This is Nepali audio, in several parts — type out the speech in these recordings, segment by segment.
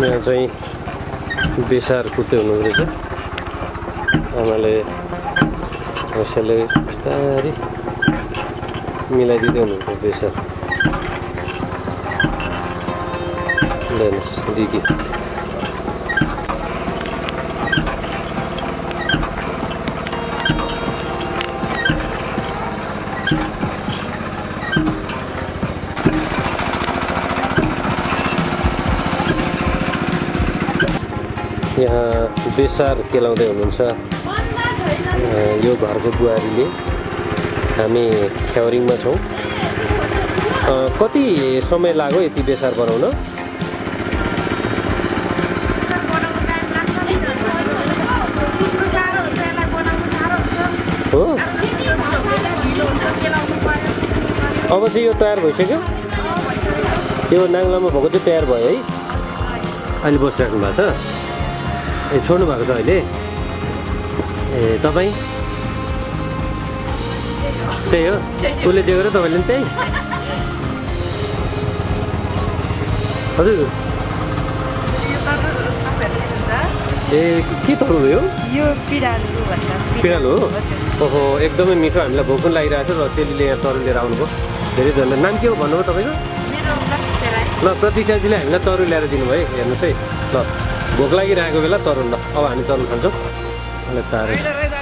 यहाँ चाहिँ बेसार कुट्दै हुनुहुँदो रहेछ आमाले कसैले बिस्तारै मिलाइदिँदै हुनुहुन्छ बेसार हेर्नुहोस् दिदी यहाँ बेसार केलाउँदै हुनुहुन्छ यो घरको बुहारीले। हामी ख्याउरिङमा छौँ। कति समय लाग्यो यति बेसार बनाउन? हो अब चाहिँ यो तयार भइसक्यो। यो नाङ्लामा भएको चाहिँ तयार भयो है। अहिले बसिराख्नु भएको छ। ए छोड्नु भएको छ अहिले। ए तपाईँ त्यही हो उसले जे गर्यो तपाईँले पनि त्यही? हजुर ए के तरुल हो यो? पिँडालु हो। ओहो एकदमै मिठो। हामीलाई भोक पनि लागिरहेको छ र चेलीले यहाँ तरुल लिएर आउनुभयो। धेरै धन्यवाद। नाम के हो भन्नुभयो तपाईँको? ल प्रतीक्षाजीले हामीलाई तरुल ल्याएर दिनुभयो है। हेर्नुहोस् है ल भोक लागिरहेको बेला तरुल। ल अब हामी तरुल खान्छौँ। ल तारे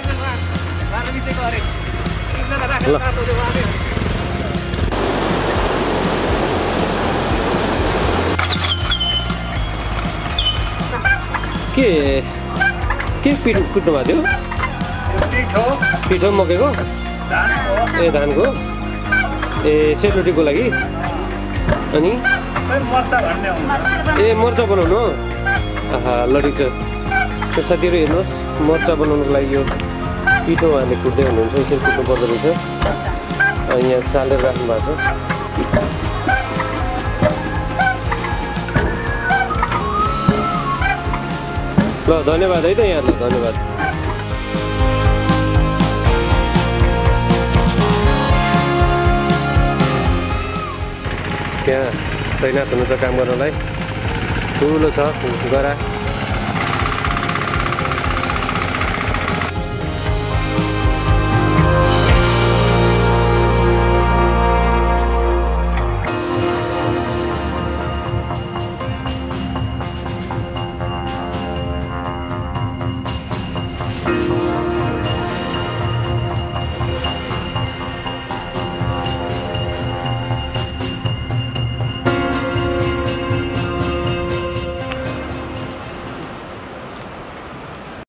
ल के पिठो कुट्नु भएको थियो? पिठो मकैको? ए धानको? ए सेलरोटीको लागि? अनि ए मर्चा बनाउनु हो? आहा ल ठिक छ। त्यो साथीहरू हेर्नुहोस् मर्चा बनाउनुको लागि यो पिठो उहाँले कुट्दै हुनुहुन्छ। यसरी कुट्नु पर्दो रहेछ। यहाँ चालेर राख्नु भएको छ। ल धन्यवाद है त यहाँलाई धन्यवाद। त्यहाँ तैनात हुनुहुन्छ काम गर्नलाई। ठुलो छ गरा।